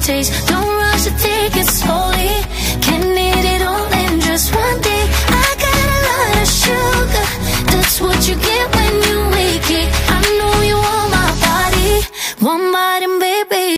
taste. Don't rush to take it slowly. Can't eat it all in just one day. I got a lot of sugar. That's what you get when you wake it. I know you want my body, one body, baby.